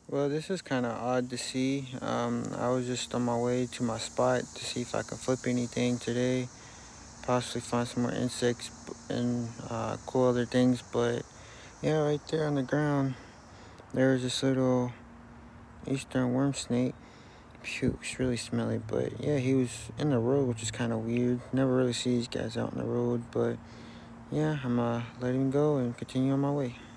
Well, this is kind of odd to see. I was just on my way to my spot to see if I could flip anything today, possibly find some more insects and cool other things. But yeah, right there on the ground, there's this little eastern worm snake. Phew, it's really smelly, but yeah, he was in the road, which is kind of weird. Never really see these guys out on the road, but yeah, I'm letting him go and continue on my way.